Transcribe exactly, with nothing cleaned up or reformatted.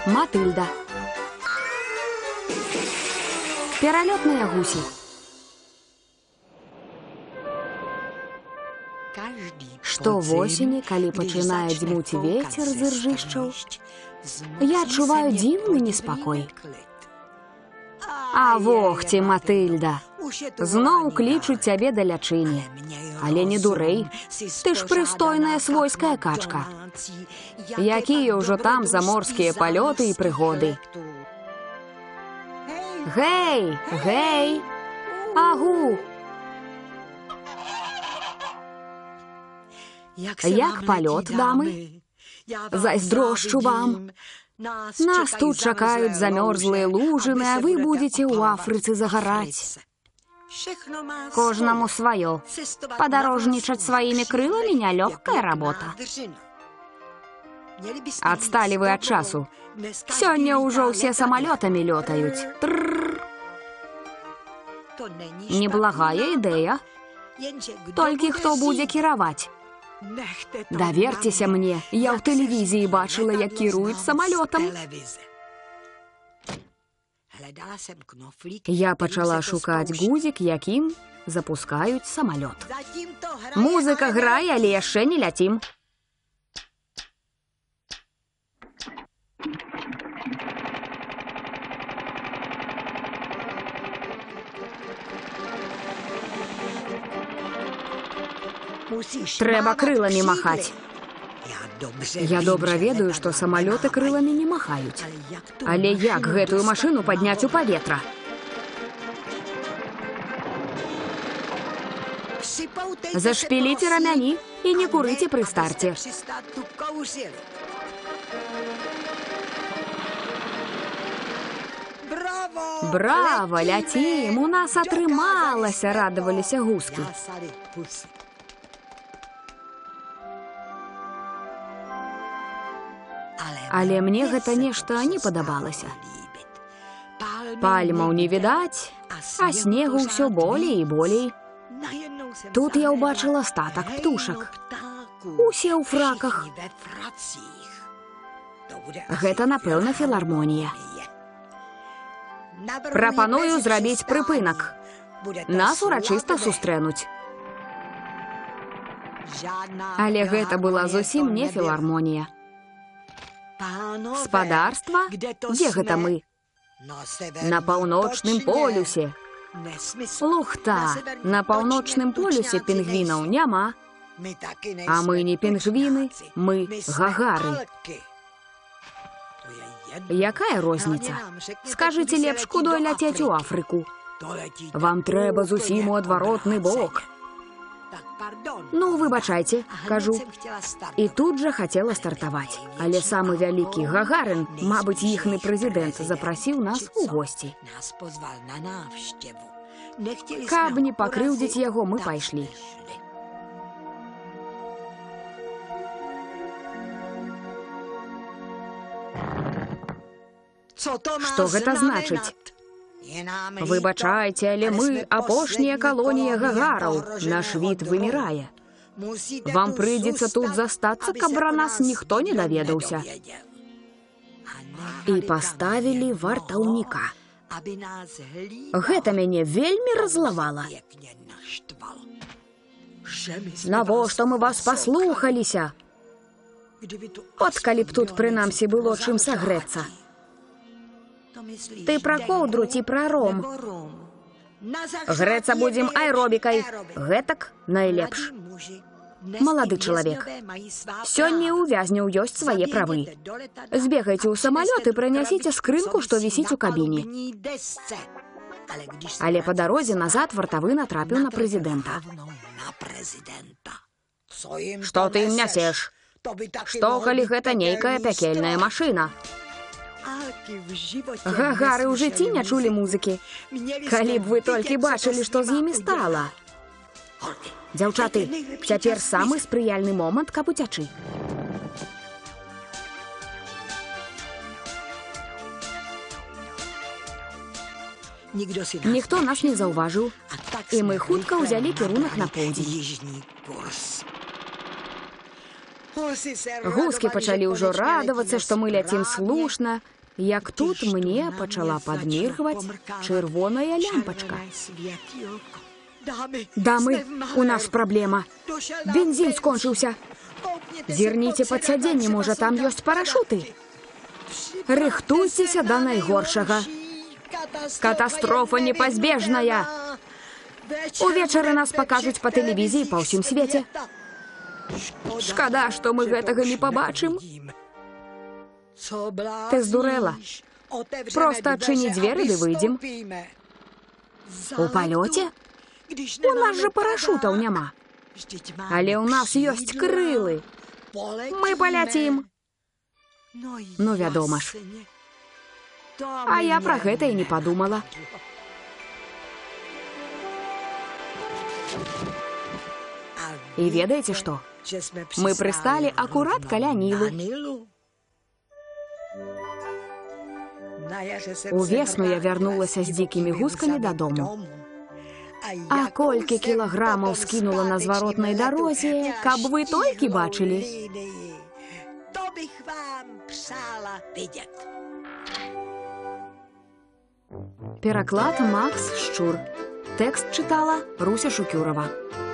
Матыльда. Пералётныя гусі. Штовосені, калі пачынае дзьмуць вецер з іржышчаў, я адчуваю дзіўны неспакой. А вохці, Матыльда, зноў клічуць цябе да лячыні. Але не дурэй, ты ж прыстойная свойская качка. Якія ўжо там заморскія палёты і прыгоды. Гэй, гэй, агу! Як палёт, дамы? Зайздрошчу вам. Нас тут чакаюць замёрзлыя лужыны, а вы будзеце ў Афрыцы загараць. Кожнаму сваё. Падарожнічаць сваімі крыламі нялёгкая работа. Адсталі вы ад часу. Сёння ўжо ўсе самалётамі лётаюць. Трррр. Неблагая ідэя. Толькі хто будзе кіраваць? Даверцеся мне, я ў тэлевізіі бачыла, як кіруюць самалётам. Я пачала шукаць гузік, якім запускаюць самалёт. Музыка грае, але яшчэ не ляцім. Трэба крыламі махаць. Я добра ведаю, што самалёты крыламі не махаюць. Але як гэтую машыну падняць у паветра? Зашпіліце рамяні і не курыце пры старце. Брава, ляцім, у нас атрымалася, радаваліся гускі. Але мне гэта нешта не падабалася. Пальмаў не відаць, а снегу ўсё болей і болей. Тут я ўбачыла статак птушак. Усе ў фраках. Гэта, напэўна, філармонія. Прапаную зрабіць прыпынак. Нас урачыста сустрэнуць. Але гэта была зусім не філармонія. Спадарства? Дзе гэта мы? На паўночным полюсе. Лухта, на паўночным полюсе пінгвінаў няма. А мы не пінгвіны, мы гагары. Якая розніца? Скажыце лепш, куды ляцець у Афрыку? Вам трэба зусім у адваротны бок. Ну, выбачайце, кажу. І тут жа хацела стартаваць. Але самы вялікі Гагарын, мабыць, іхны прэзідэнт, запрасіў нас у госці. Каб не пакрыўдзіць яго, мы пайшлі. Што гэта значыць? Выбачайце, але мы апошняя калонія гагараў. Наш від вымірае. Вам прыйдзецца тут застацца, каб пра нас ніхто не даведаўся. І паставілі вартаўніка. Гэта мяне вельмі разлавала. Навошта мы вас паслухаліся? От калі б тут прынамсі было чым сагрэцца. Ты пра коўдру ці пра ром? Грэцца будзем аэробікай. Гэтак найлепш. Малады чалавек. Сёння ў вязняў ёсць свае правы. Збегайце ў самалёт і прынясіце скрынку, што вісіць у кабіне. Але па дарозе назад вартавы натрапіў на прэзідэнта. Што ты ім нясеш? Што, калі гэта нейкая пякельная машына? Гагары ў жыцці не чулі музыкі. Калі б вы толькі бачылі, што з імі стала. Дзяўчаты, цяпер самы спрыяльны момант, каб уцячы. Ніхто нас не заўважыў, і мы хутка ўзялі кірунак на поўдзень. Гускі пачалі ўжо радавацца, што мы ляцім слушна, як тут мне пачала падміргваць чырвоная лямпачка. Дамы, у нас праблема. Бензін скончыўся. Зірніце пад сядзенне, можа, там ёсць парашуты. Рыхтуйцеся да найгоршага. Катастрофа непазбежная. Увечары нас пакажуць па тэлевізіі па ўсім свеце. Шкада, што мы гэтага не пабачым. Ты здурэла. Проста адчыні дзверы ды выйдзем. У палёце? У нас жа парашутаў няма. Але ў нас ёсць крылы. Мы паляцім. Ну, вядома ж. А я пра гэта і не падумала. І ведаеце што? Мы прысталі акурат каля Нілу. Увесну я вярнулася з дзікімі гускамі дадому. А колькі кілаграмаў скінула на зваротнай дарозе, каб вы толькі бачылі. Пераклад Макс Шчур. Тэкст чытала Руся Шукюрова.